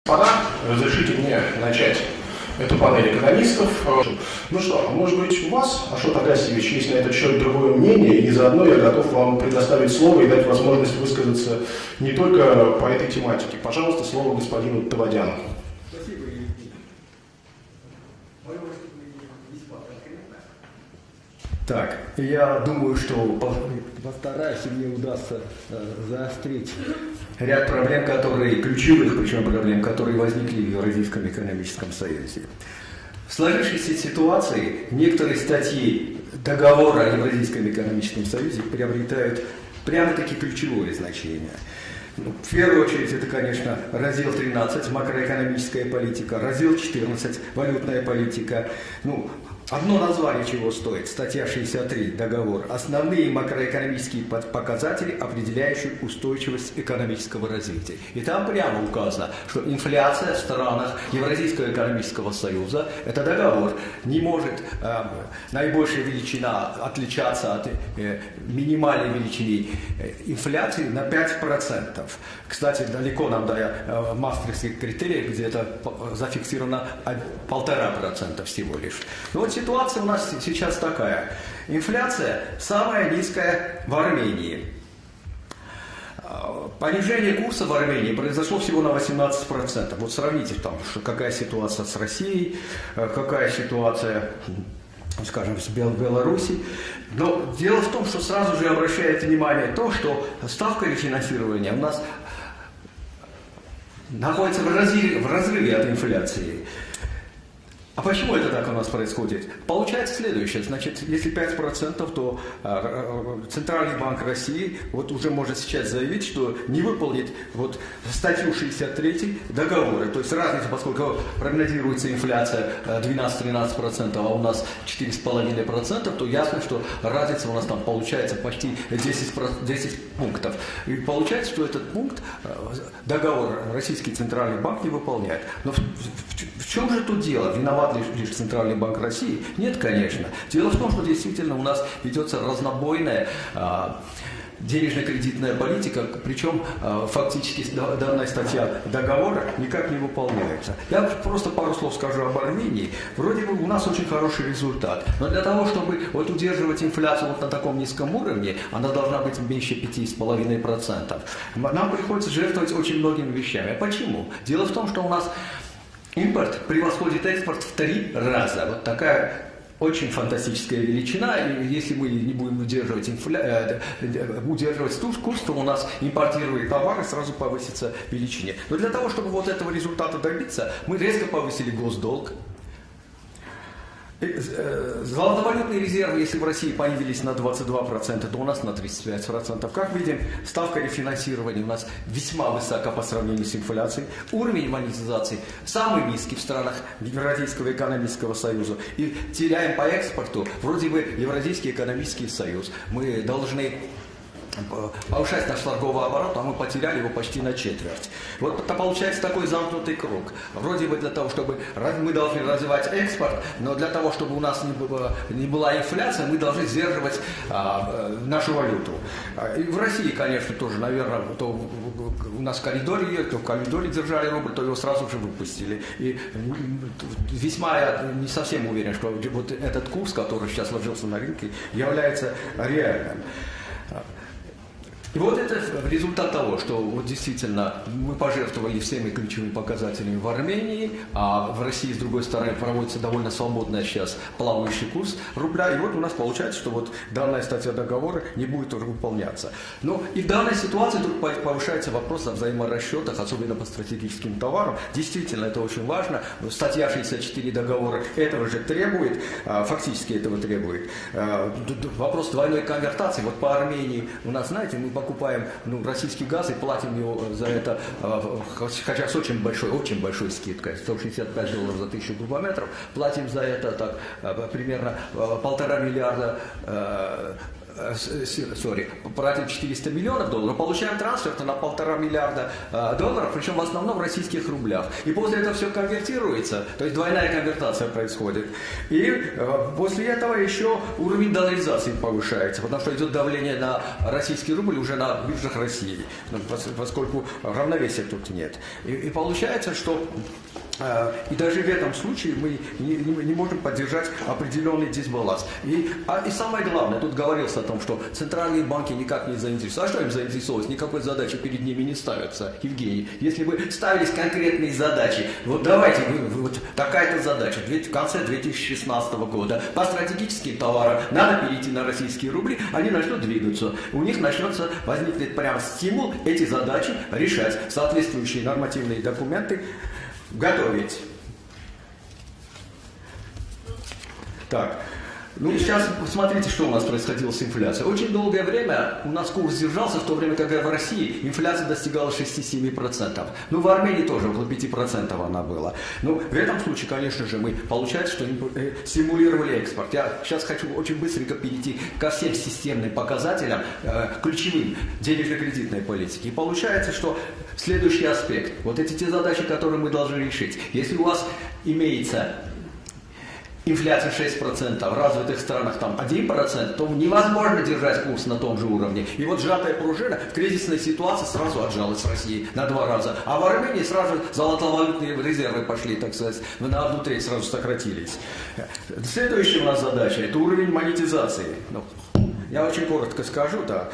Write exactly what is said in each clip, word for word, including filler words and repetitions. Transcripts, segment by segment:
Господа, разрешите мне начать эту панель экономистов. Ну что, может быть, у вас, Ашот Агасьевич, есть на этот счет другое мнение, и заодно я готов вам предоставить слово и дать возможность высказаться не только по этой тематике. Пожалуйста, слово господину Тавадяну. Спасибо, Евгений. Мое выступление весьма конкретно. Так, я думаю, что постараюсь, и мне удастся э, заострить ряд проблем, которые, ключевых причем проблем, которые возникли в Евразийском экономическом союзе. В сложившейся ситуации некоторые статьи договора о Евразийском экономическом союзе приобретают прямо-таки ключевое значение. Ну, в первую очередь, это, конечно, раздел тринадцать, макроэкономическая политика, раздел четырнадцать, валютная политика. Ну, одно название чего стоит, статья шестьдесят три, договор. Основные макроэкономические показатели, определяющие устойчивость экономического развития. И там прямо указано, что инфляция в странах Евразийского экономического союза, это договор, не может э, наибольшая величина отличаться от э, минимальной величины э, инфляции на пять процентов. Кстати, далеко нам до э, мастерских критериев, где это зафиксировано полтора процента всего лишь. Но вот ситуация у нас сейчас такая. Инфляция самая низкая в Армении. Понижение курса в Армении произошло всего на восемнадцать процентов. Вот сравните, там, какая ситуация с Россией, какая ситуация, скажем, с Белоруссией. Но дело в том, что сразу же обращает внимание то, что ставка рефинансирования у нас находится в разрыве, в разрыве от инфляции. А почему это так у нас происходит? Получается следующее. Значит, если пять процентов, то э, Центральный банк России вот уже может сейчас заявить, что не выполнит вот статью шестьдесят три договора. То есть разница, поскольку прогнозируется инфляция двенадцать-тринадцать процентов, а у нас четыре с половиной процента, то ясно, что разница у нас там получается почти десять, десять пунктов. И получается, что этот пункт договор Российский Центральный банк не выполняет. Но в, в, в чем же тут дело? Виноват Лишь, лишь Центральный банк России? Нет, конечно. Дело в том, что действительно у нас ведется разнобойная а, денежно-кредитная политика, причем а, фактически данная статья договора никак не выполняется. Я просто пару слов скажу об Армении. Вроде бы у нас очень хороший результат, но для того, чтобы вот удерживать инфляцию вот на таком низком уровне, она должна быть меньше пяти с половиной процентов. Нам приходится жертвовать очень многими вещами. А почему? Дело в том, что у нас импорт превосходит экспорт в три раза. Вот такая очень фантастическая величина. И если мы не будем удерживать, инфля... удерживать курс, то у нас импортируемые товары сразу повысится в величине. Но для того, чтобы вот этого результата добиться, мы резко повысили госдолг. Золотовалютные резервы, если в России появились на двадцать два процента, то у нас на тридцать пять процентов. Как видим, ставка рефинансирования у нас весьма высока по сравнению с инфляцией. Уровень монетизации самый низкий в странах Евразийского экономического союза. И теряем по экспорту, вроде бы Евразийский экономический союз. Мы должны повышать наш торговый оборот, а мы потеряли его почти на четверть. Вот это получается такой замкнутый круг. Вроде бы для того, чтобы мы должны развивать экспорт, но для того, чтобы у нас не, было, не была инфляция, мы должны сдерживать а, нашу валюту. И в России, конечно, тоже, наверное, то у нас в коридоре, то в коридоре держали рубль, то его сразу же выпустили. И весьма я не совсем уверен, что вот этот курс, который сейчас сложился на рынке, является реальным. И вот это результат того, что вот действительно мы пожертвовали всеми ключевыми показателями в Армении, а в России, с другой стороны, проводится довольно свободный сейчас плавающий курс рубля, и вот у нас получается, что вот данная статья договора не будет уже выполняться. Но и в данной ситуации тут повышается вопрос о взаиморасчетах, особенно по стратегическим товарам. Действительно, это очень важно. Статья шестьдесят четыре договора этого же требует, фактически этого требует. Вопрос двойной конвертации. Вот по Армении у нас, знаете, мы покупаем ну, российский газ и платим его за это, хотя с очень большой, очень большой скидкой, сто шестьдесят пять долларов за тысячу кубометров, платим за это так, примерно полтора миллиарда sorry, потратим четыреста миллионов долларов, получаем трансфер на полтора миллиарда долларов, причем в основном в российских рублях. И после этого все конвертируется, то есть двойная конвертация происходит. И после этого еще уровень долларизации повышается, потому что идет давление на российский рубль уже на биржах России, поскольку равновесия тут нет. И, и получается, что и даже в этом случае мы не, не, не можем поддержать определенный дисбаланс. И, а, и самое главное, тут говорилось о том, что центральные банки никак не заинтересованы. А что им заинтересовывать? Никакой задачи перед ними не ставится, Евгений. Если бы ставились конкретные задачи, вот давайте, вы, вы, вот такая-то задача, в конце две тысячи шестнадцатого года по стратегическим товарам надо перейти на российские рубли, они начнут двигаться. У них начнется возникнет прям стимул эти задачи решать, соответствующие нормативные документы готовить. Так, ну сейчас посмотрите, что у нас происходило с инфляцией. Очень долгое время у нас курс держался, в то время, когда в России инфляция достигала шесть-семь процентов. Ну, в Армении тоже около пять процентов она была. Ну, в этом случае, конечно же, мы, получается, что стимулировали экспорт. Я сейчас хочу очень быстренько перейти ко всем системным показателям, э, ключевым денежно-кредитной политики. И получается, что следующий аспект. Вот эти те задачи, которые мы должны решить. Если у вас имеется инфляция шесть процентов, в развитых странах там один процент, то невозможно держать курс на том же уровне. И вот сжатая пружина в кризисной ситуации сразу отжалась в России на два раза. А в Армении сразу золотовалютные резервы пошли, так сказать, на одну треть сразу сократились. Следующая у нас задача – это уровень монетизации. Ну, я очень коротко скажу, да.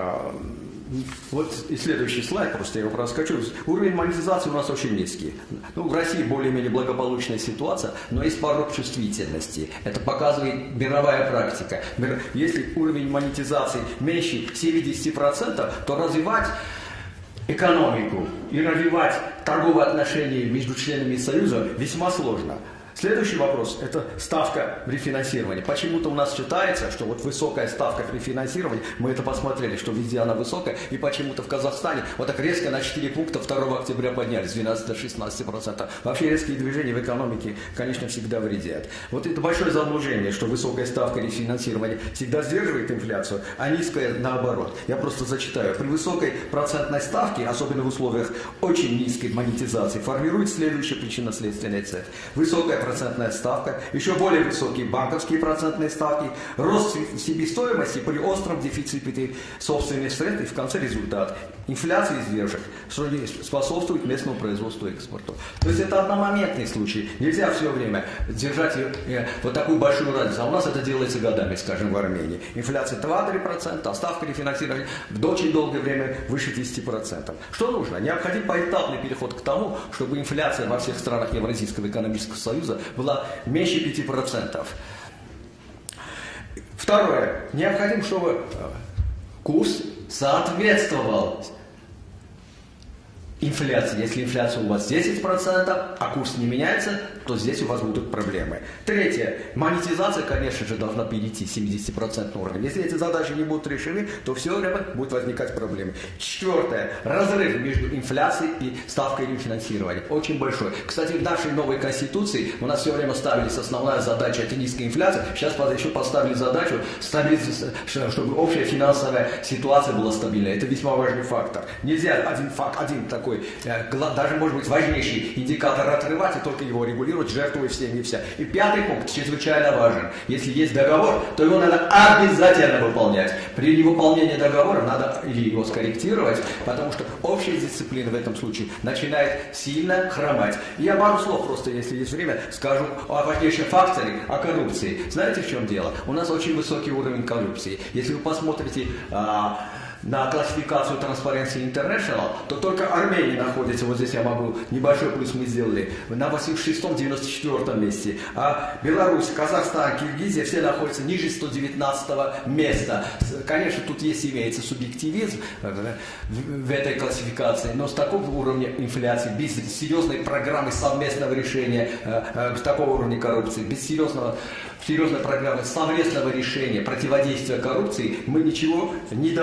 Вот и следующий слайд, просто я его проскочу. Уровень монетизации у нас очень низкий. Ну, в России более-менее благополучная ситуация, но есть порог чувствительности. Это показывает мировая практика. Если уровень монетизации меньше семьдесят процентов, то развивать экономику и развивать торговые отношения между членами Союза весьма сложно. Следующий вопрос – это ставка рефинансирования. Почему-то у нас считается, что вот высокая ставка рефинансирования, мы это посмотрели, что везде она высокая, и почему-то в Казахстане вот так резко на четыре пункта второго октября поднялись, с двенадцати до шестнадцати процентов. Вообще резкие движения в экономике, конечно, всегда вредят. Вот это большое заблуждение, что высокая ставка рефинансирования всегда сдерживает инфляцию, а низкая наоборот. Я просто зачитаю. При высокой процентной ставке, особенно в условиях очень низкой монетизации, формирует следующая причинно-следственная цепь. Высокая процентная ставка, еще более высокие банковские процентные ставки, рост себестоимости при остром дефиците собственных средств и в конце результат. Инфляция издержек способствует местному производству и экспорту. То есть это одномоментный случай. Нельзя все время держать э, вот такую большую разницу. А у нас это делается годами, скажем, в Армении. Инфляция два-три процента, а ставка рефинансирования в очень долгое время выше десяти процентов. Что нужно? Необходим поэтапный переход к тому, чтобы инфляция во всех странах Евразийского экономического союза была меньше пяти процентов. Второе. Необходимо, чтобы курс соответствовал инфляции. Если инфляция у вас десять процентов, а курс не меняется, то здесь у вас будут проблемы. Третье. Монетизация, конечно же, должна перейти к семидесятипроцентному уровню. Если эти задачи не будут решены, то все время будут возникать проблемы. Четвертое. Разрыв между инфляцией и ставкой рефинансирования. Очень большой. Кстати, в нашей новой Конституции у нас все время ставились основная задача – это низкая инфляция. Сейчас еще поставили задачу, чтобы общая финансовая ситуация была стабильной. Это весьма важный фактор. Нельзя один факт, один такой даже, может быть, важнейший индикатор отрывать и только его регулировать, жертвуя всем и вся. И пятый пункт чрезвычайно важен. Если есть договор, то его надо обязательно выполнять. При невыполнении договора надо или его скорректировать, потому что общая дисциплина в этом случае начинает сильно хромать. Я пару слов просто, если есть время, скажу о важнейшем факторе, о коррупции. Знаете, в чем дело? У нас очень высокий уровень коррупции. Если вы посмотрите а, на классификацию Transparency International, то только Армения находится, вот здесь я могу, небольшой плюс мы сделали, на восемьдесят шестом — девяносто четвёртом месте. А Беларусь, Казахстан, Киргизия все находятся ниже сто девятнадцатого места. Конечно, тут есть, имеется субъективизм в этой классификации, но с такого уровня инфляции, без серьезной программы совместного решения с такого уровня коррупции, без серьезного серьезной программы совместного решения противодействия коррупции мы ничего не добьемся.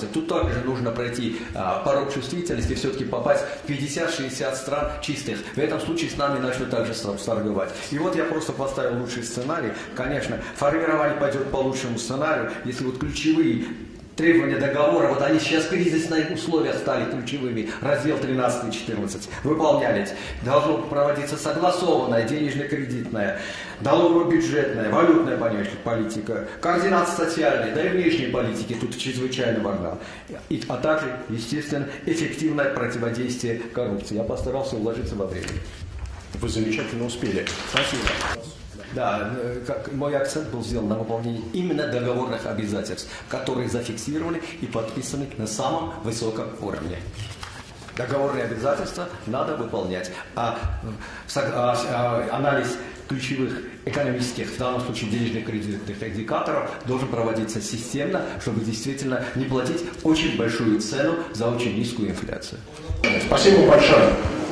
двадцать. Тут также нужно пройти а, порог чувствительности, все-таки попасть в пятьдесят-шестьдесят стран чистых. В этом случае с нами начнут также торговать. И вот я просто поставил лучший сценарий. Конечно, формирование пойдет по лучшему сценарию, если вот ключевые требования договора, вот они сейчас в кризисных условиях стали ключевыми, раздел тринадцать и четырнадцать, выполнялись. Должно проводиться согласованная денежно-кредитная, налогово-бюджетная, валютная политика, координация социальной, да и внешней политики тут чрезвычайно важна. И, а также, естественно, эффективное противодействие коррупции. Я постарался уложиться во время. Вы замечательно успели. Спасибо. Да, как, мой акцент был сделан на выполнении именно договорных обязательств, которые зафиксированы и подписаны на самом высоком уровне. Договорные обязательства надо выполнять, а, а, а анализ ключевых экономических, в данном случае денежных кредитных индикаторов, должен проводиться системно, чтобы действительно не платить очень большую цену за очень низкую инфляцию. Спасибо большое.